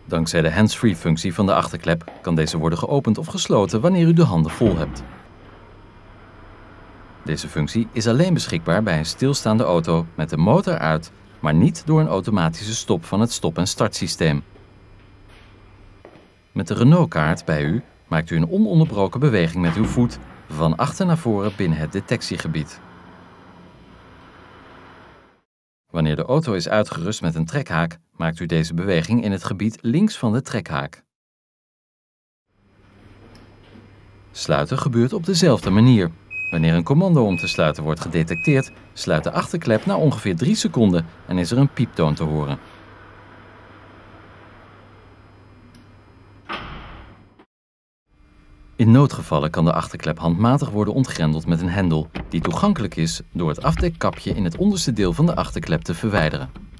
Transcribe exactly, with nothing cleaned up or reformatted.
Dankzij de hands-free functie van de achterklep kan deze worden geopend of gesloten wanneer u de handen vol hebt. Deze functie is alleen beschikbaar bij een stilstaande auto met de motor uit, maar niet door een automatische stop van het stop- en startsysteem. Met de Renault-kaart bij u maakt u een ononderbroken beweging met uw voet van achter naar voren binnen het detectiegebied. Wanneer de auto is uitgerust met een trekhaak, maakt u deze beweging in het gebied links van de trekhaak. Sluiten gebeurt op dezelfde manier. Wanneer een commando om te sluiten wordt gedetecteerd, sluit de achterklep na ongeveer drie seconden en is er een pieptoon te horen. In noodgevallen kan de achterklep handmatig worden ontgrendeld met een hendel, die toegankelijk is door het afdekkapje in het onderste deel van de achterklep te verwijderen.